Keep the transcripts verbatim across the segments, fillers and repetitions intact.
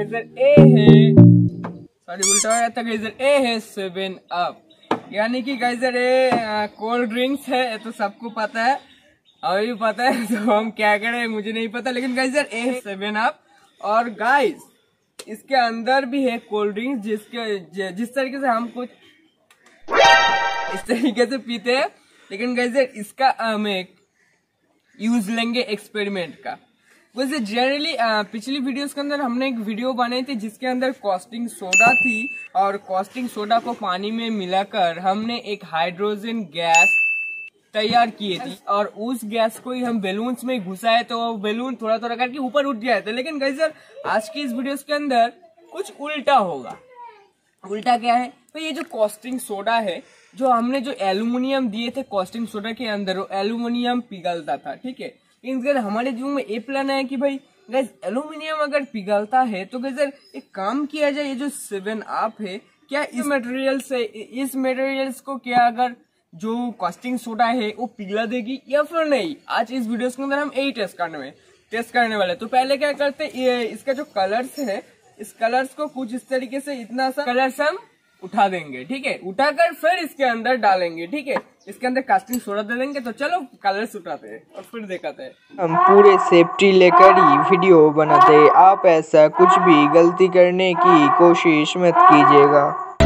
गैजर ए है, सॉरी उल्टा हो गया था गैजर, ए है सेवन अप, यानी कि गैजर ए कोल्ड ड्रिंक्स है, तो सबको पता है, अभी पता है, तो हम क्या करें मुझे नहीं पता, लेकिन गैजर ए है सेवन अप। और गाइस इसके अंदर भी है कोल्ड ड्रिंक्स, जिसके जिस तरीके से हम कुछ इस तरीके से पीते हैं, लेकिन गैजर इसका हम एक यूज लेंगे एक्सपेरिमेंट का। वैसे जनरली पिछली वीडियोस के अंदर हमने एक वीडियो बनाई थी जिसके अंदर कॉस्टिंग सोडा थी, और कॉस्टिंग सोडा को पानी में मिलाकर हमने एक हाइड्रोजन गैस तैयार किए थी, और उस गैस को ही हम बैलून्स में घुसाए तो बैलून थोड़ा थोड़ा करके ऊपर उठ गया था। लेकिन गैजर आज की इस वीडियोस के अंदर कुछ उल्टा होगा। उल्टा क्या है? तो ये जो कॉस्टिंग सोडा है, जो हमने जो एल्यूमिनियम दिए थे कॉस्टिंग सोडा के अंदर, वो एल्यूमिनियम पिघलता था, ठीक है। लेकिन हमारे दिमाग में ये प्लान है कि भाई गैस एल्यूमिनियम अगर पिघलता है तो गैस एक काम किया जाए, ये जो सेवन अप है क्या इस मटेरियल से, इस मटेरियल्स को क्या अगर जो कॉस्टिंग सोडा है वो पिघला देगी या फिर नहीं। आज इस वीडियो के अंदर हम यही टेस्ट करने में टेस्ट करने वाले। तो पहले क्या करते हैं, ये इसका जो कलर्स है, इस कलर्स को कुछ इस तरीके से इतना सा कलर्स हम उठा देंगे, ठीक है। उठाकर फिर इसके अंदर डालेंगे, ठीक है। इसके अंदर कास्टिंग सोडा दे देंगे। तो चलो कलर्स उठाते हैं और फिर दिखाते हैं। हम पूरे सेफ्टी लेकर ही वीडियो बनाते हैं, आप ऐसा कुछ भी गलती करने की कोशिश मत कीजिएगा।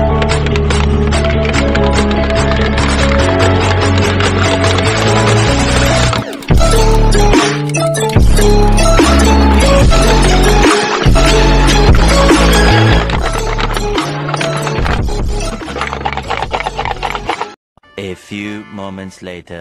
A few moments later.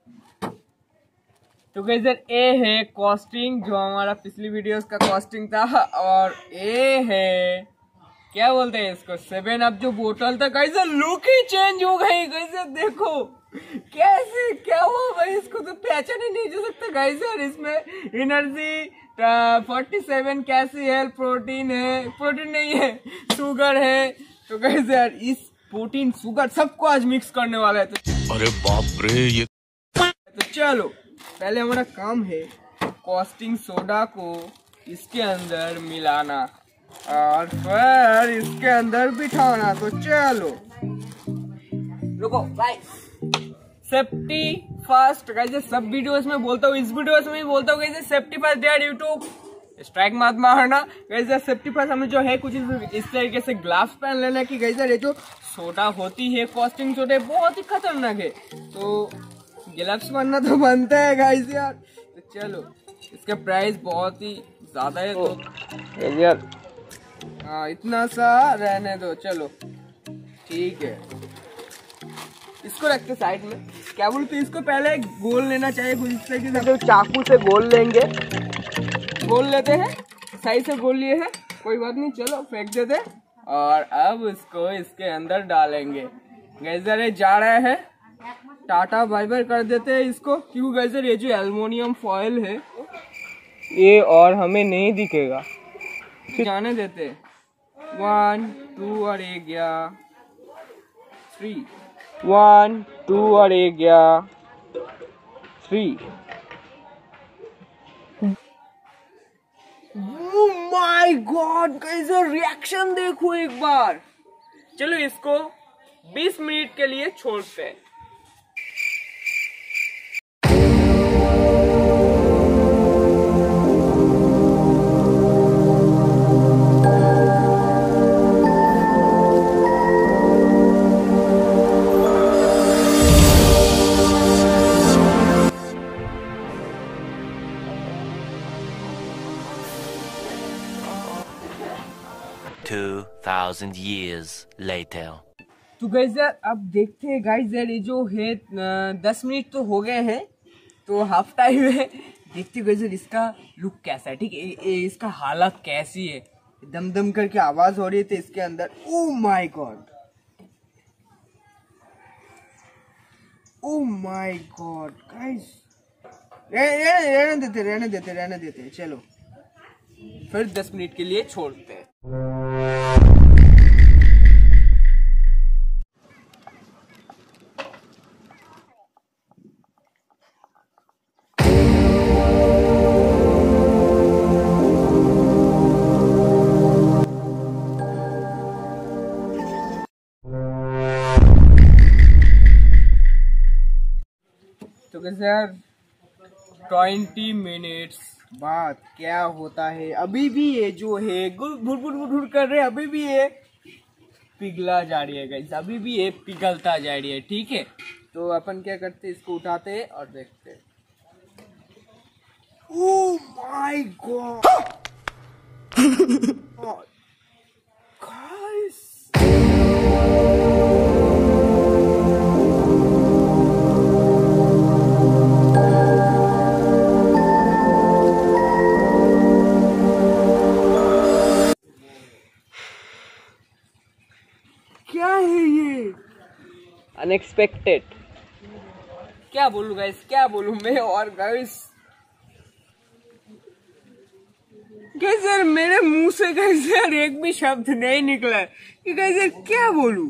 तो गैजर ए है कॉस्टिंग, जो हमारा पिछली वीडियोस का कॉस्टिंग था, और ए है क्या बोलते हैं इसको, सेवन अप जो बोतल था। गैजर लुक ही चेंज हो गई। गैजर देखो कैसे क्या हुआ भाई, इसको तो पहचान ही नहीं जा सकता। गैजर इसमें एनर्जी फोर्टी सेवन कैसी है, प्रोटीन है, प्रोटीन नहीं है, शुगर है। तो गैजर इस प्रोटीन शुगर सबको आज मिक्स करने वाला है। तो अरे बाप रे, ये तो चलो पहले हमारा काम है कॉस्टिंग सोडा को इसके अंदर मिलाना और फिर इसके अंदर बिठाना। तो चलो रुको गाइस, सेफ्टी फर्स्ट। गाइस सब वीडियोस में बोलता हूँ, इस वीडियोस में भी बोलता हूँ guys safety first. Dare YouTube strike मत मारना। गाइस सेफ्टी फर्स्ट हमें जो है कुछ इस तरीके से ग्लाव्स पहन लेना कि गाइस ये जो सोडा होती है कॉस्टिंग सोडा बहुत ही खतरनाक है, तो ग्लव्स पहनना तो बनता है गाइस यार। तो चलो इसका प्राइस बहुत ही ज्यादा है, तो यार हाँ इतना सा रहने दो। चलो ठीक है, इसको रखते साइड में। क्या बोलते इसको पहले गोल लेना चाहिए कुछ इस तरीके से, चाकू से गोल लेंगे, गोल लेते हैं, सही से गोल लिए हैं, कोई बात नहीं। चलो फेंक देते और अब इसको इसके अंदर डालेंगे। गैजर ये जा रहा है, टाटा बाय बाय कर देते हैं इसको, क्योंकि गैजर ये जो एल्युमिनियम फॉयल है ये और हमें नहीं दिखेगा, जाने देते। वन टू और एक गया, थ्री, वन टू और एक गया, थ्री। Oh my God, कैसा रिएक्शन देखो एक बार। चलो इसको बीस मिनट के लिए छोड़ते हैं। Two thousand years later. तो गाइस यार अब देखते हैं गाइस यार, ये जो है दस मिनट तो हो गए हैं, तो हाफ टाइम है। देखते हैं गाइस यार इसका लुक कैसा है, ठीक है, इसका हालत कैसी है। दम दम करके आवाज हो रही थी इसके अंदर। Oh my God, oh my God guys, रहने देते रहने देते रहने देते चलो फिर दस मिनट के लिए छोड़ते हैं। गाइस यार ट्वेंटी मिनट्स बाद क्या होता है, अभी भी ये जो है गुड़ भुर भुर भुर कर रहे, अभी भी ये पिघला जा रही है गाइस, अभी भी ये पिघलता जा रही है। ठीक है, तो अपन क्या करते हैं, इसको उठाते हैं और देखते हैं। ओह माय गॉड गाइस, क्या है ये अनएक्सपेक्टेड। क्या बोलूं गाइस, क्या बोलूं मैं। और गाइस गाइस यार मेरे मुंह से गाइस यार एक भी शब्द नहीं निकला है कि गाइस यार क्या बोलूं।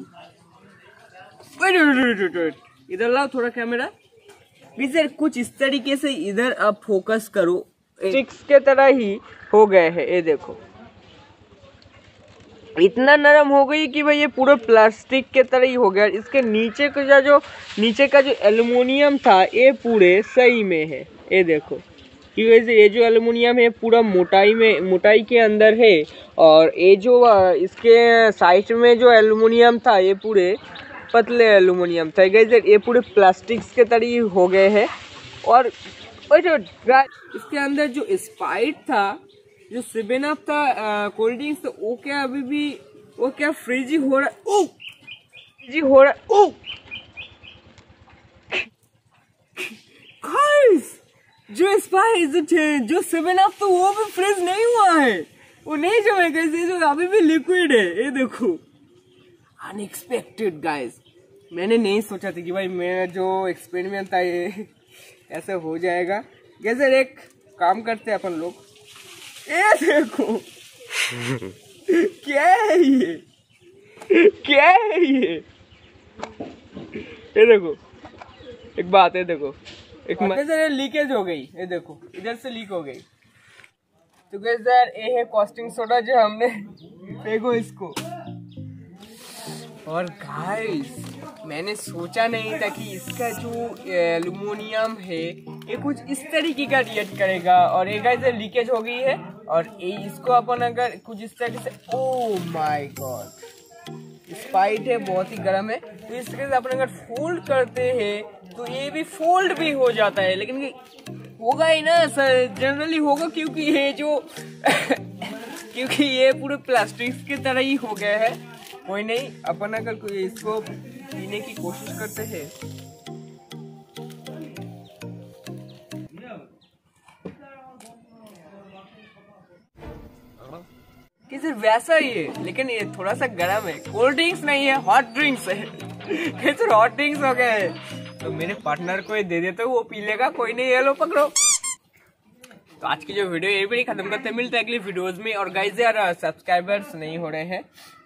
इधर लाओ थोड़ा कैमरा। गाइस यार कुछ इस तरीके से इधर आप फोकस करो, स्टिक्स के तरह ही हो गए हैं। ये देखो इतना नरम हो गई कि भाई ये पूरा प्लास्टिक के तरह ही हो गया। इसके नीचे का जो नीचे का जो एल्युमिनियम था ये पूरे सही में है। ये देखो कि वैसे ये जो एल्युमिनियम है पूरा मोटाई में मोटाई के अंदर है, और ये जो इसके साइड में जो एल्युमिनियम था ये पूरे पतले एल्युमिनियम था। ये पूरे प्लास्टिक्स के तरह ही हो गए हैं। और जो इसके अंदर जो स्पाइट था, जो सेवन अप था कोल्ड ड्रिंक्स, तो वो क्या अभी भी वो क्या फ्रीज ही हो रहा है। ओ फ्रीज हो रहा है। ओ गाइस जो स्पाइट जो सेवन अप तो वो भी फ्रीज नहीं हुआ है, वो नहीं जमे गाइस, जो अभी भी लिक्विड है। ये देखो अनएक्सपेक्टेड गाइस, मैंने नहीं सोचा था कि भाई मेरा जो एक्सपेरिमेंट था ये ऐसे हो जाएगा। गाइस एक काम करते हैं अपन लोग, ये देखो क्या है ये, क्या है ये। ये देखो एक बात है, देखो एक सर लीकेज हो गई, ये देखो इधर से लीक हो गई। तो गाइस यार ये है कॉस्टिंग सोडा जो हमने फेंको इसको। और गाइस मैंने सोचा नहीं था कि इसका जो एल्युमिनियम है ये कुछ इस तरीके का रिएक्ट करेगा। और ये गाइस लीकेज हो गई है, और ये इसको अपन अगर कुछ इस तरीके से, ओह माय गॉड स्पाइट है बहुत ही गर्म है, तो इस तरीके से अपन अगर फोल्ड करते हैं तो ये भी फोल्ड भी हो जाता है। लेकिन होगा ही ना सर, जनरली होगा, क्योंकि ये जो क्योंकि ये पूरे प्लास्टिक की तरह ही हो गया है। कोई नहीं, अपन अगर कोई इसको पीने की कोशिश करते हैं। कि सिर्फ वैसा ही है, लेकिन ये थोड़ा सा गर्म है। कोल्ड ड्रिंक्स नहीं है, हॉट ड्रिंक्स है। ये तो हॉट ड्रिंक्स हो गए हैं, तो मेरे पार्टनर को ये दे देते वो पी लेगा। कोई नहीं, ये लो पकड़ो। तो आज की जो वीडियो ये भी खत्म करते, मिलते हैं अगली वीडियोस में। और गाइस यार सब्सक्राइबर्स नहीं हो रहे हैं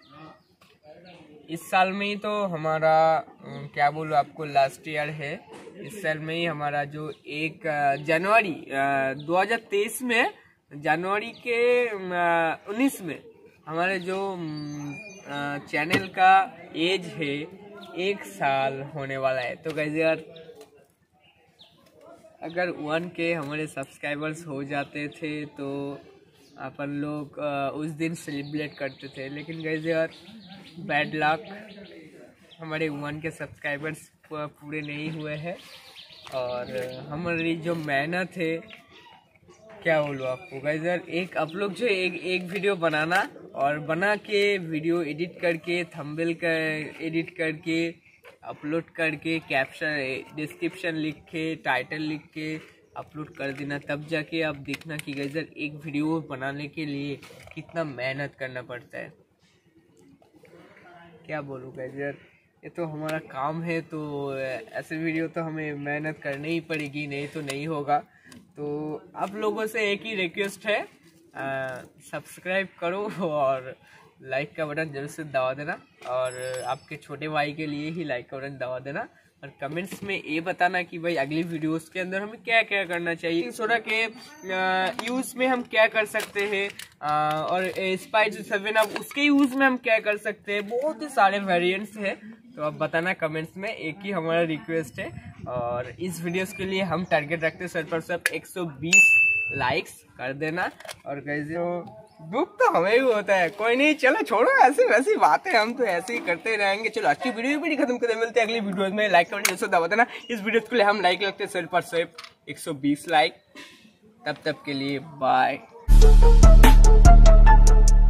इस साल में ही, तो हमारा क्या बोलूं आपको लास्ट ईयर है। इस साल में ही हमारा जो एक जनवरी दो हज़ार तेईस में जनवरी के उन्नीस में हमारे जो चैनल का एज है एक साल होने वाला है। तो गाइस यार अगर वन के हमारे सब्सक्राइबर्स हो जाते थे तो अपन लोग उस दिन सेलिब्रेट करते थे। लेकिन गाइस यार बैड लक, हमारे वन के सब्सक्राइबर्स पूरे नहीं हुए हैं। और हमारी जो मेहनत है क्या बोलूँ आपको गाइस यार, एक आप लोग जो एक एक वीडियो बनाना और बना के वीडियो एडिट करके थंबनेल का एडिट करके अपलोड करके कैप्शन डिस्क्रिप्शन लिख के टाइटल लिख के अपलोड कर देना, तब जाके आप देखना कि गाइस यार एक वीडियो बनाने के लिए कितना मेहनत करना पड़ता है। क्या बोलूँ गाइस यार, ये तो हमारा काम है, तो ऐसे वीडियो तो हमें मेहनत करनी ही पड़ेगी, नहीं तो नहीं होगा। तो आप लोगों से एक ही रिक्वेस्ट है, सब्सक्राइब करो और लाइक का बटन जरूर से दबा देना, और आपके छोटे भाई के लिए ही लाइक का बटन दबा देना। और कमेंट्स में ये बताना कि भाई अगली वीडियोस के अंदर हमें क्या क्या करना चाहिए, सोडा के यूज़ में हम क्या कर सकते हैं, और स्पाइस सेवन अप उसके यूज़ में हम क्या कर सकते हैं। बहुत ही सारे वेरिएंट्स हैं, तो आप बताना कमेंट्स में, एक ही हमारा रिक्वेस्ट है। और इस वीडियोस के लिए हम टारगेट रखते हैं सर पर सब एक सौ बीस लाइक्स कर देना। और कैसे दुख तो हमें भी होता है, कोई नहीं, चलो छोड़ो ऐसी वैसी बातें, हम तो ऐसे ही करते रहेंगे। चलो अच्छी वीडियो भी खत्म करते, मिलते हैं अगली वीडियो में। लाइक करना जैसे दबा देना। इस वीडियो के लिए हम लाइक लगते हैं सर पर सिर्फ एक सौ बीस लाइक। तब तक के लिए बाय।